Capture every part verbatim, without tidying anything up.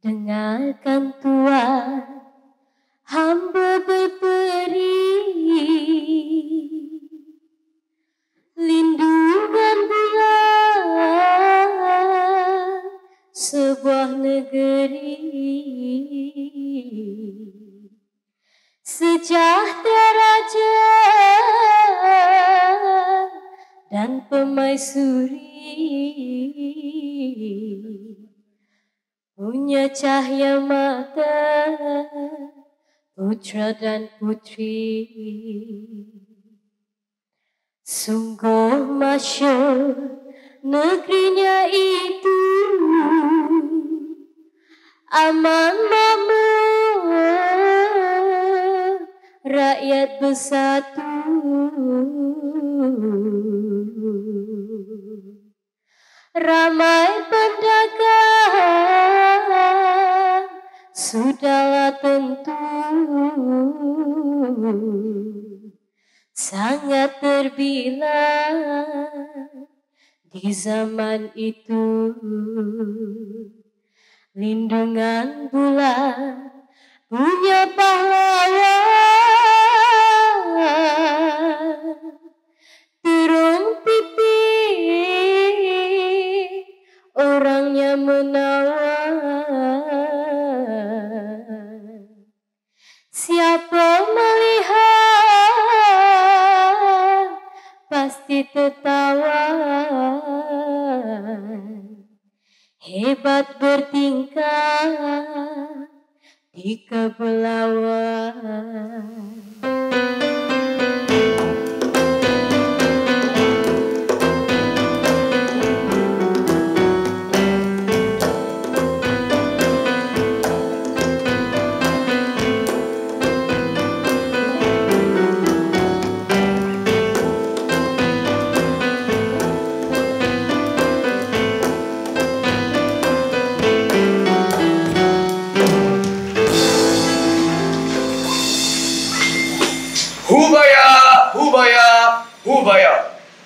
Dengarkan Tuhan, hamba berperi, lindungan bulan sebuah negeri, sejahtera raja dan pemaisuri, punya cahaya mata putra dan putri. Sungguh masyhur negerinya itu, aman makmur, rakyat bersatu. Ramai pedagang sudahlah tentu, sangat terbilang di zaman itu. Lindungan bulan punya pahlawan, turun pipih orangnya menawan. Siapa melihat pasti tertawa, hebat bertingkah di kepulauan. Hubaya, hubaya, hubaya.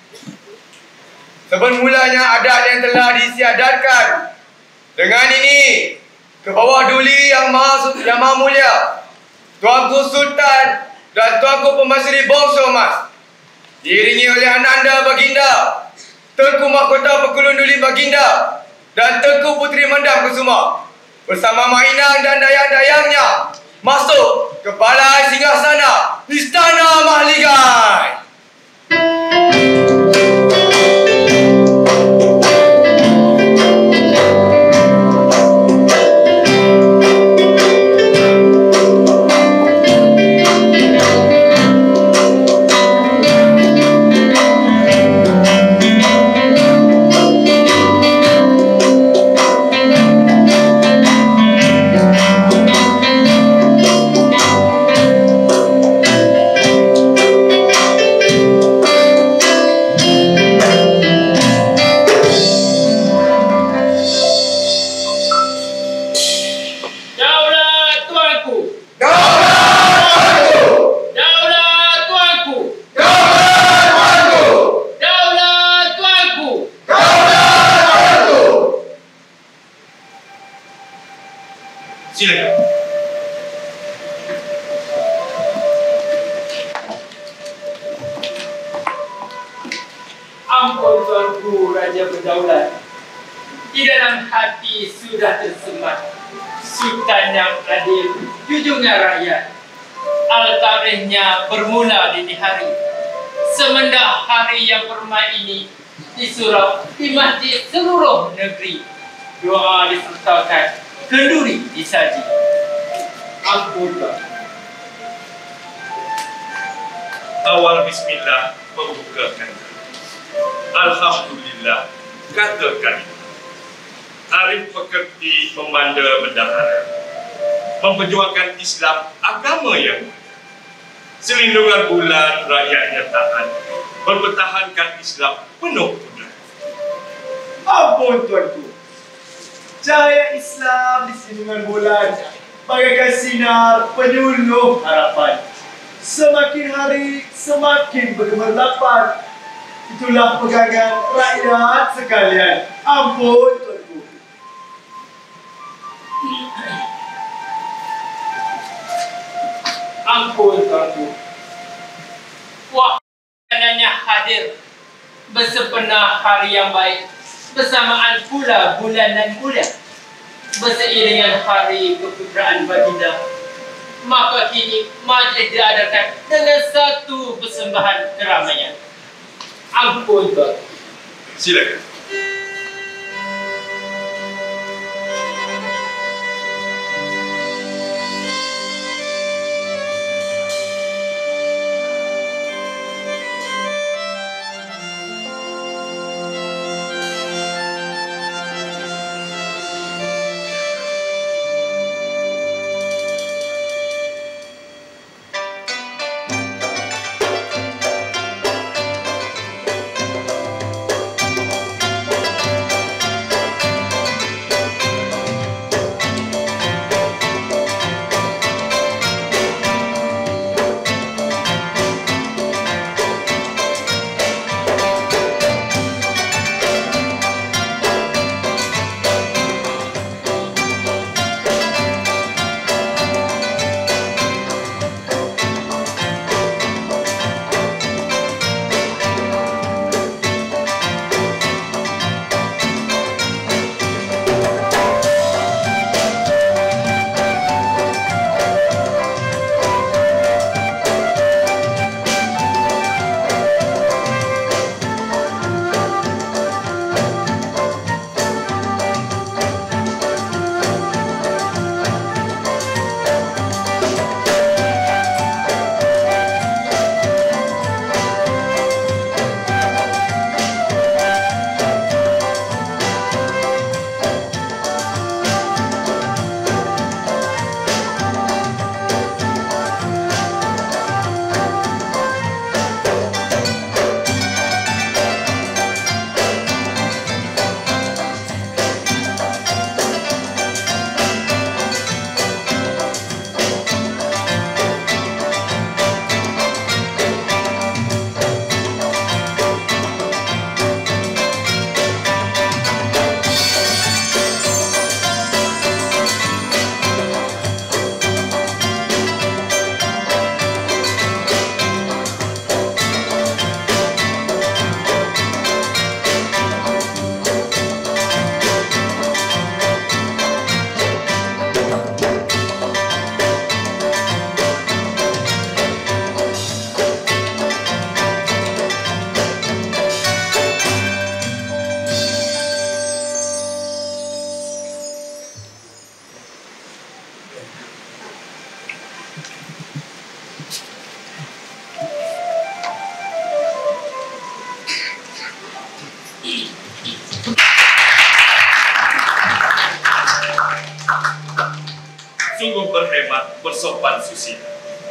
Sebenarnya adat yang telah disiadatkan dengan ini ke bawah duli yang maha, yang maha mulia, Tuanku Sultan dan Tuanku Pemaisuri Bangsa Emas, diiringi oleh Ananda Baginda, Tengku Mahkota Pekulun Duli Baginda dan Tengku Puteri Mendam Kusuma bersama Mak Inang dan dayang-dayangnya masuk ke balai singgasana Istana Mahligai. Ampun Tuanku Raja Berdaulat, di dalam hati sudah tersemat Sultan yang adil, junjungan rakyat. Al-Tarikhnya bermula dini hari, semendah hari yang permai ini disurau di masjid seluruh negeri. Doa disertakan, kenduri disaji. Ampun Tuan. Awal bismillah membukakan. Alhamdulillah, katakan arif pekerti memanda bendahara, memperjuangkan Islam agama yang selindungan bulan rakyatnya tahan, mempertahankan Islam penuh tunan. Ampun Tuanku, cahaya Islam di selindungan bulan bagaikan sinar penyuluh harapan. Semakin hari semakin bergemerlapan. Itulah pegangan rakyat sekalian. Ampun Tuanku. Ampun tuanku. Wah, kanannya hadir bersepena hari yang baik, bersamaan pula bulan dan bulan, berseiringan hari keputraan baginda. Maka kini majlis diadakan dengan satu persembahan keramaian. Ampun tuan. Silakan. Sungguh berhemat, bersopan susila,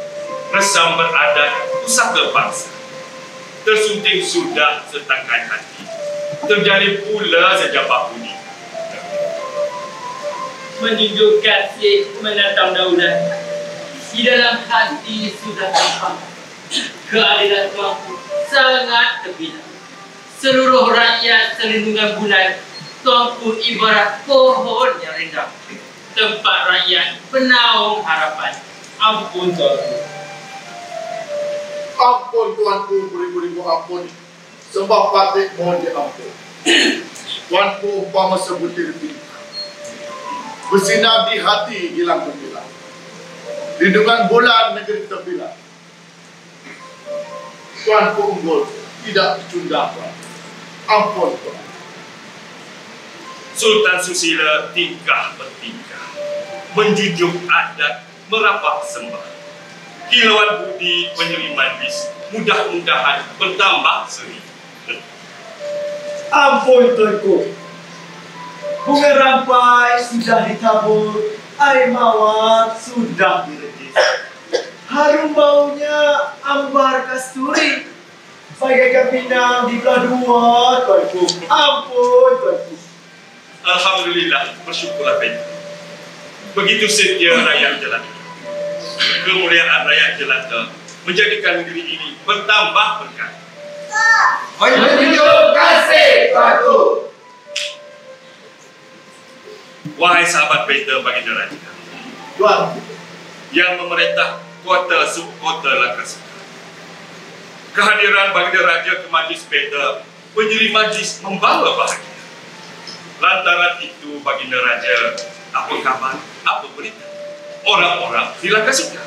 resam beradat, pusaka bangsa. Tersunting sudah setangkai hati, terjalin pula sejabah budi. Menjunjung kasih menatang daulat, di dalam hati sudah tampak keadilan tuanku sangat terbina. Seluruh rakyat selindungan bulan, tuanku ibarat pohon yang rindang, tempat rakyat penaung harapan. Ampun tuanku. Ampun tuanku, beribu-ribu ampun. Sembah patik mohon diampun. Tuanku umpama sebutir bintang, bersinar di hati hilang gemilang. Lindungan bulan negeri terbilang. Tuanku unggul, tidak dicundahkan. Ampun tuan. Sultan Susila tingkah bertingkah, menjunjung adat, merapat sembah. Kilauan budi penyeri manis, mudah-mudahan bertambah seri. Ampun tuanku. Bunga rampai sudah ditabur, air mawar sudah direbus. Harum baunya ambar kasturi, bagaikan pinang di belah dua, tuanku. Ampun tuanku. Alhamdulillah, bersyukurlah baik. Begitu setia rakyat jelata. Kemuliaan rakyat jelata menjadikan negeri ini bertambah berkah. Menjunjung kasih tuanku. Wahai sahabat Peter Baginda Raja, Tuan, yang memerintah kota subkota Langkasuka. Kehadiran Baginda Raja ke majlis peta, pendiri majlis membawa bahagia. Lantaran itu Baginda Raja, apa kabar, apa berita orang-orang di Langkasuka?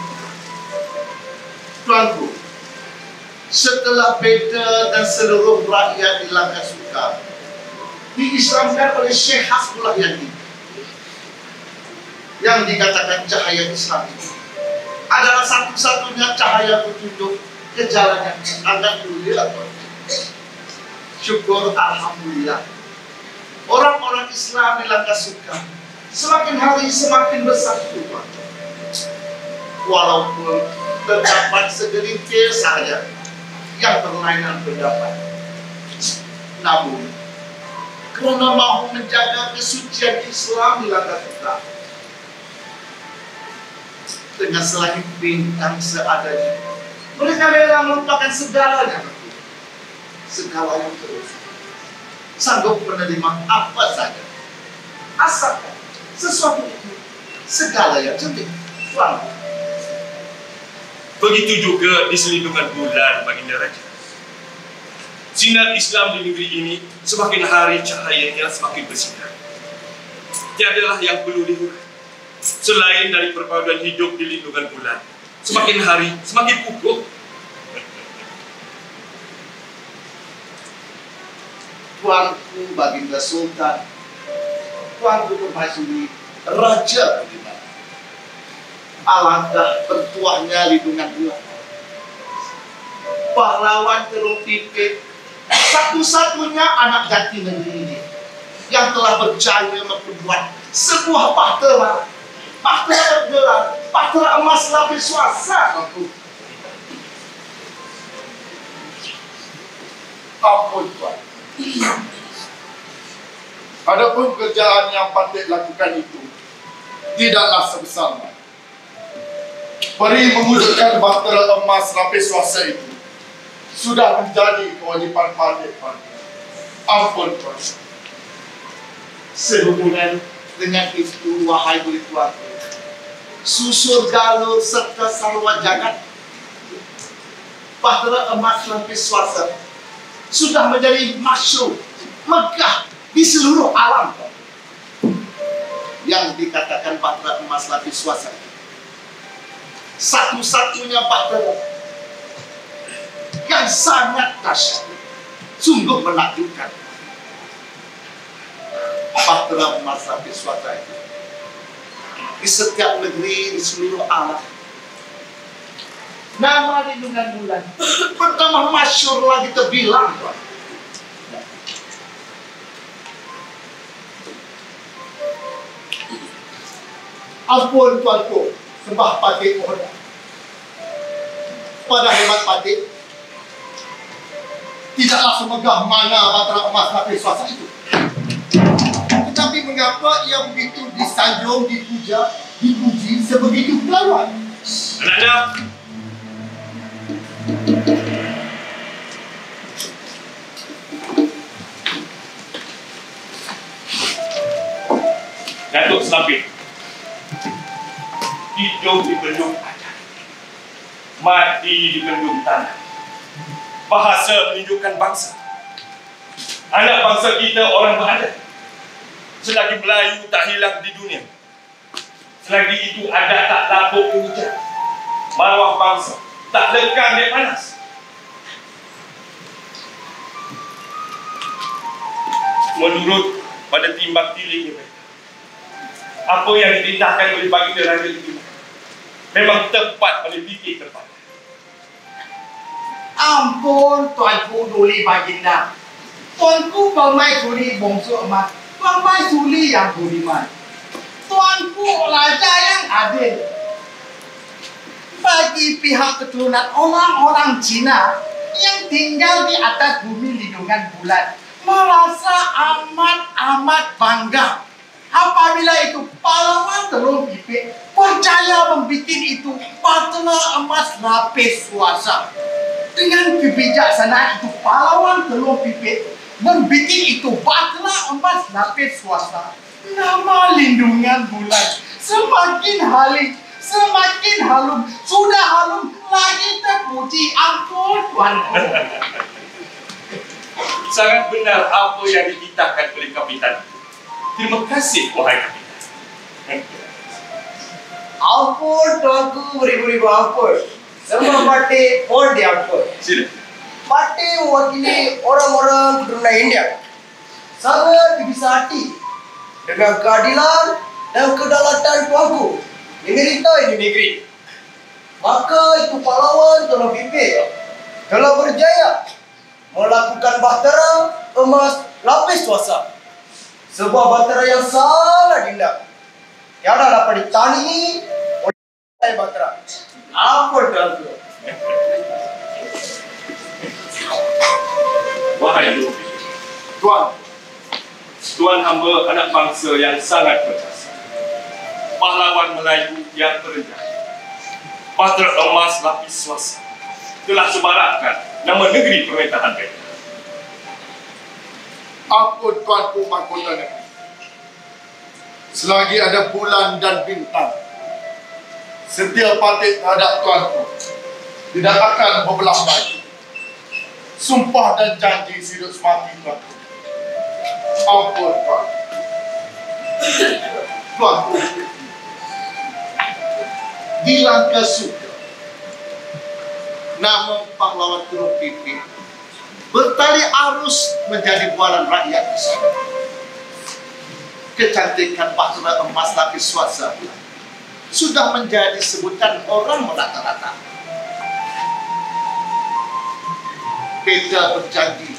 Tuanku, setelah peta dan seluruh rakyat di Langkasuka diislamkan oleh Syekh Hasbullah Yakin, yang dikatakan cahaya Islam itu adalah satu-satunya cahaya petunjuk ke jalan yang sangat mulia. Syukur alhamdulillah, orang-orang Islam di Langkasuka semakin hari semakin bersatu. Walaupun terdapat segelintir saja yang berlainan pendapat, namun karena mau menjaga kesucian Islam di Langkasuka, dengan selahir bintang seadanya, mereka rela melupakan segalanya, segala yang terus, sanggup menerima apa saja, asalkan sesuatu itu segala yang cantik. Selamat. Begitu juga di selindungan bulan Baginda Raja. Sinar Islam di negeri ini semakin hari cahayanya semakin bersinar. Tiadalah yang perlu dihuraikan. Selain dari perpaduan hidup di lindungan bulan, semakin hari semakin kukuh. Tuanku Baginda Sultan, Tuanku Permaisuri Raja Budiman, alangkah bertuahnya lindungan bulan. Pahlawan Teluk Pipit, satu-satunya anak jati negeri ini yang telah berjaya membuat sebuah bahtera, bahtera bergelar, bahtera emas lapis swasta. Ampun Tuan. Adapun kerjaan yang patut lakukan itu tidaklah sebesar peri mewujudkan bahtera emas lapis swasta itu sudah menjadi kewajiban patut. Ampun Tuan. Sehubungan dengan itu, wahai budi tuanku, susur galur serta sarwa jagat, bahtera emas lapis swasta sudah menjadi masyhur megah di seluruh alam. Yang dikatakan bahtera emas lapis swasta, satu-satunya bahtera yang sangat dahsyat, sungguh menakjubkan. Bahtera emas lapis swasta itu di setiap negeri di seluruh alam, nama lindungan bulan pertama masyhur lagi terbilang. Ampun tuanku, sembah patih mohon. Pada hemat patih, tidaklah semegah mana bahtera emas lapis swasta itu. Tetapi mengapa ia begitu disanjung, dipuja, dipuji sebegitu pelawan? Ananda, Datuk Selampit, hidup di bendung adat, mati di bendung tanah. Bahasa menunjukkan bangsa. Anak bangsa kita orang beradat. Selagi Melayu tak hilang di dunia, selagi itu adat tak lapuk ke hujan, maruah bangsa tak lekang di panas. Menurut pada timbang tiling mereka, apa yang dititahkan oleh Baginda Raja itu memang tepat pada titik tepat. Ampun Tuanku Duli Baginda, Tuanku Permaisuri bongsu emas, Permaisuri yang budiman, Tuanku Raja yang adil. Bagi pihak keturunan orang-orang Cina yang tinggal di atas bumi lindungan bulan, merasa amat-amat bangga apabila itu pahlawan Teluk Pipit percaya membuat itu bahtera emas lapis swasta. Dengan kebijaksanaan itu pahlawan Teluk Pipit membuat itu bahtera emas lapis swasta. Nama lindungan bulan semakin hari semakin halum. Sudah halum lagi terpuji. Ampun tuanku. Sangat benar apa yang dititahkan oleh kapitan. Terima kasih, wahai kapitan. Ampun tuanku, beribu-ribu ampun. Semua parti mohon diampun. Sila. Parti mewakili orang-orang keturunan India. Sangat bisa hati dengan keadilan dan kedaulatan tuanku di militer ini negeri. Maka itu pahlawan telah pimpin telah berjaya melakukan bahtera emas lapis swasta. Sebuah bahtera yang sangat indah. Tiada dapat ditandingi oleh bahtera. Ampun tuanku. Wahai Lupi, Tuan, Tuan hamba anak bangsa yang sangat berjasa. Pahlawan Melayu yang terendah. Bahtera emas lapis swasta telah sebarkan nama negeri pemerintahan kita. ampun tuanku mahkota negeri. Selagi ada bulan dan bintang, setia pati terhadap tuanku tidak akan berbelah bagi. Sumpah dan janji hidup semati tuanku. Ampun tuan. Tuanku, di langkah suka nama pahlawan Turun Pipi bertali arus menjadi bualan rakyat besar. Kecantikan bahtera emas lapis swasta sudah menjadi sebutan orang merata-rata. Beta berjanji,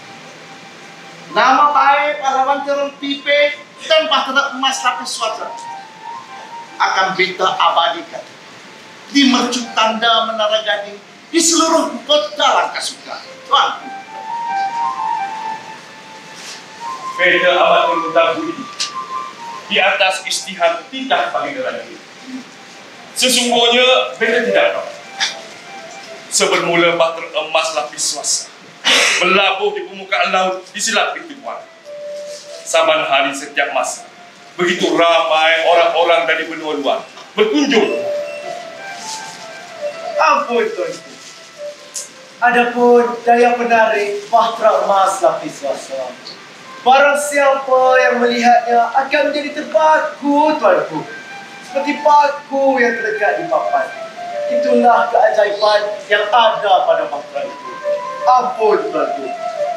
nama baik pahlawan Turun Pipi dan bahtera emas lapis swasta akan beta abadikan di mercuk tanda Menara Gading di seluruh kota Langkasuka. Tuanku, Beta amat mengetahui di atas istihad titah panggilan ini. Sesungguhnya beta tidak tahu. Sebermula bahtera emas lapis swasta melabuh di permukaan laut di Selat Pintu Kuala. Saban hari setiap masa, begitu ramai orang-orang dari benua luar berkunjung. Ampun tuanku. Adapun daya menarik bahtera emas lapis swasta, barang siapa yang melihatnya akan menjadi terpaku tuanku, seperti paku yang terdekat di papan. Itulah keajaiban yang ada pada bahtera itu. Ampun tuanku.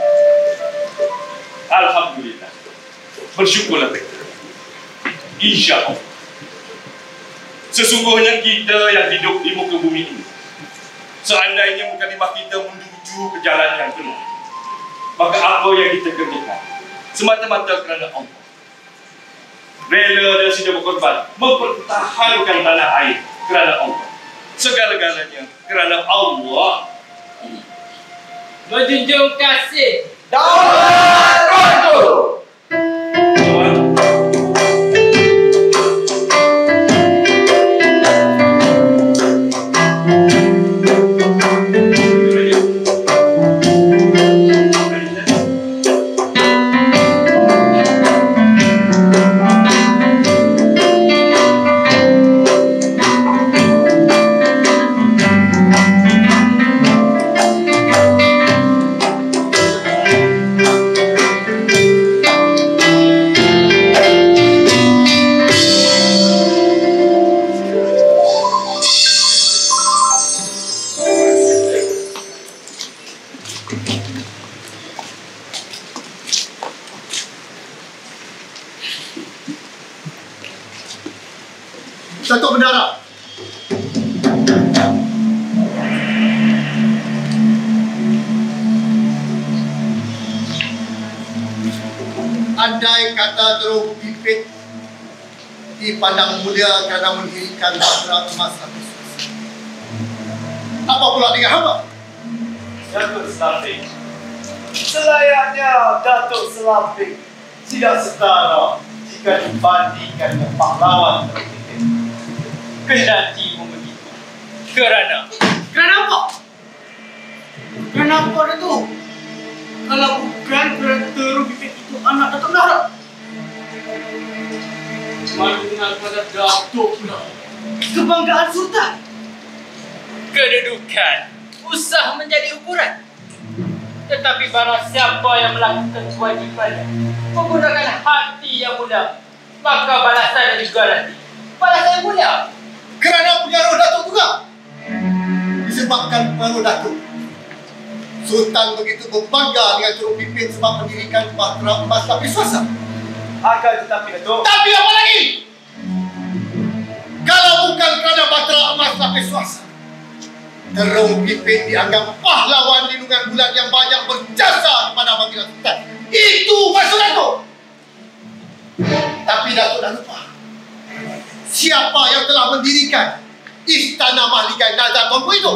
Alhamdulillah. Bersyukurlah beta. Insya Allah. Sesungguhnya kita yang hidup di muka bumi ini, seandainya mukadimah kita menuju ke jalan yang benar, maka apa yang kita kerjakan semata-mata kerana Allah. Rela dan sudah berkorban mempertahankan tanah air kerana Allah. Segala-galanya kerana Allah. Menjunjung kasih. Daulat tuanku. Tuan, Datuk Bendara. Andai kata Turun Pipi dipandang mulia kerana mendirikan bahtera emas lapis swasta, apa pula dengan hamba? Datuk Selamping, selayaknya Datuk Selamping tidak setara jika dibandingkan dengan pahlawan Turun Pipi. Kendati pun begitu. Kerana Kerana apa? Kenapa itu? Kalau bukan kerana Turun Pipi itu anak Datuk Bendara. malu dengan pada Datuk pula. kebanggaan Sultan. Kedudukan usah menjadi ukuran. Tetapi barang siapa yang melakukan kewajibannya menggunakan hati yang mulia, maka balasan juga nanti balasan yang mulia. Kerana pengaruh Datuk juga. Disebabkan pengaruh Datuk, Sultan begitu berbangga dengan turut pimpin sebab mendirikan Bahtera Emas Lapis Swasta. Akan tetapi Datuk. Tapi apa lagi? Kalau bukan kerana Bahtera Emas Lapis Swasta, Terung Pipin dianggap pahlawan lindungan bulan yang banyak berjasa kepada baginda Sultan. Itu maksud Datuk. Tapi Datuk dah lupa siapa yang telah mendirikan Istana Mahligai Nazar Tuanku itu.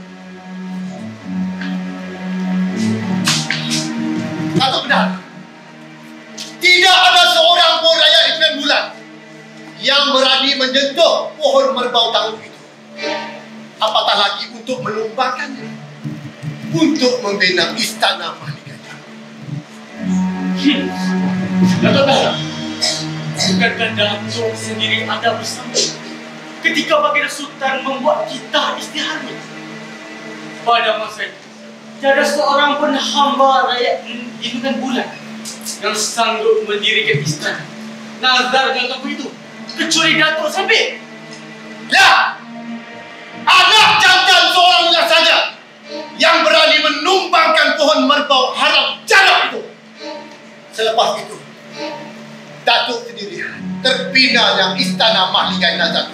Datuk benar, tidak ada seorang pun rakyat di Sembilan Bulan yang berani menyentuh pohon merbau tangguh itu. Apatah lagi untuk menumbangkannya, untuk membina Istana Mahligai. Hmm. Datuk Dahlan, bukankah Datuk sendiri ada bersama ketika baginda Sultan membuat kita istiharnya? Pada masa itu, tiada seorang pun hamba rakyat lindungan bulan yang sanggup mendirikan istana nazar Datuk itu, kecuali Datuk Sabit. Ya, anak jantan seorangnya saja yang berani menumbangkan pohon merbau haram jarak itu. Selepas itu, Datuk sendiri terbina yang Istana Mahligai Nazar.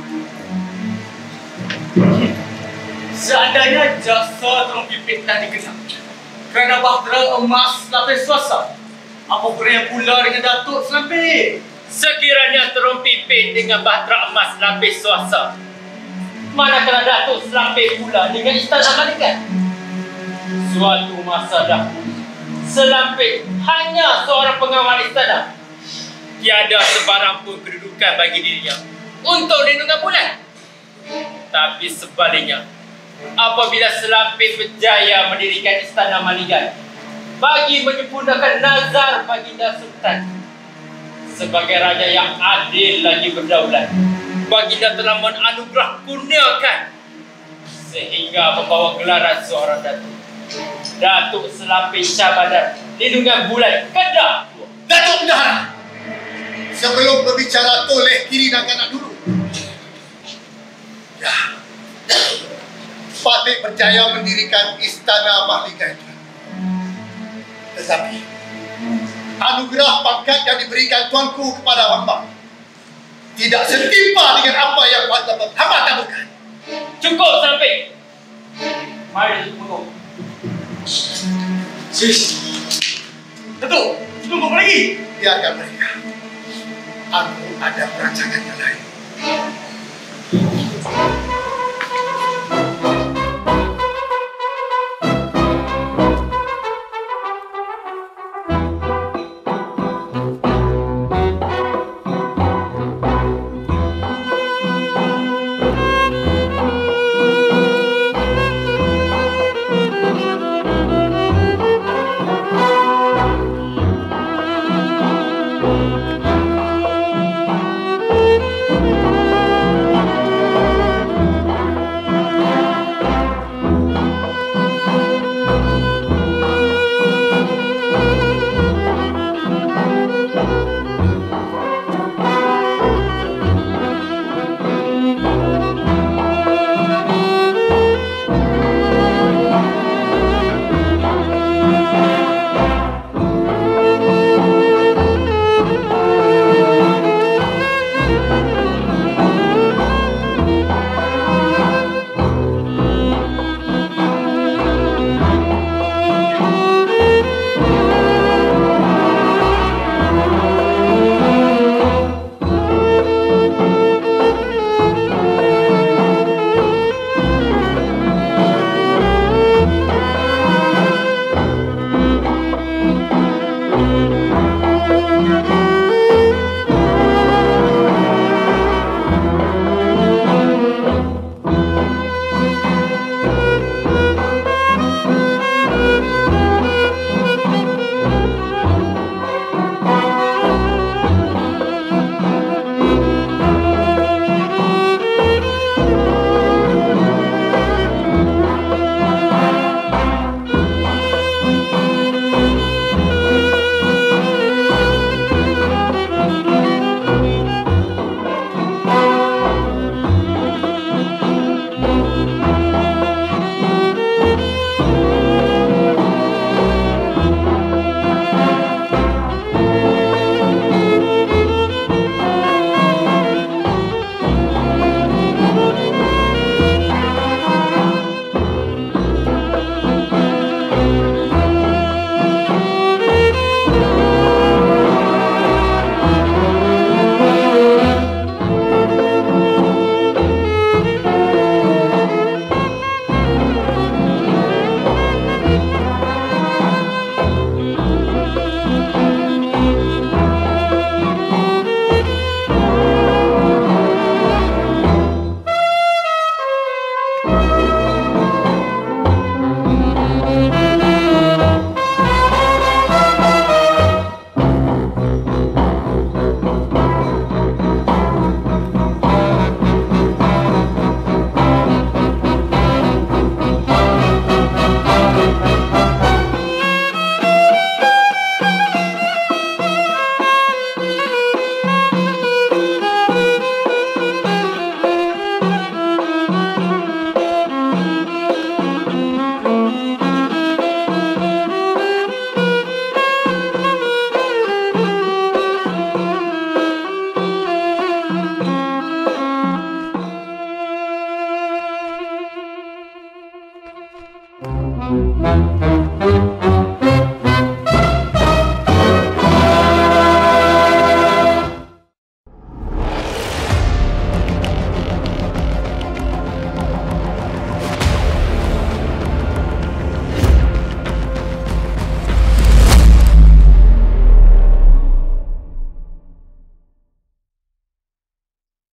Seandainya jasa Terung Pipin tak dikenal kerana Bahtera Emas Lapis Swasta, apa kurang pula dengan Datuk Selampit? Sekiranya Terung Pipin dengan Bahtera Emas Lapis Swasta, manakala Datuk Selampit pula dengan Istana Mahligai? Suatu masa dahulu, Selampit hanya seorang pengawal istana. Tiada sebarang pun kedudukan bagi dirinya untuk lindungan bulan. Tapi sebaliknya, apabila Selampit berjaya mendirikan Istana Mahligai bagi menyempurnakan nazar baginda Sultan sebagai raja yang adil lagi berdaulat, baginda telah menanugerah kurniakan sehingga membawa gelaran seorang Datuk, Datuk Selampit Shah Badar lindungan bulan Kedah. Datuk Bendahara, sebelum berbicara toleh kiri dan kanan dulu. Ya, Patih berjaya mendirikan Istana Mahligai. Tetapi anugerah pangkat yang diberikan tuanku kepada hamba tidak setimpa dengan apa yang hamba taburkan. Cukup Selampit. Mari tunggu. Sis, Datuk, tunggu apa lagi? biarkan mereka. Aku ada perancangan yang lain.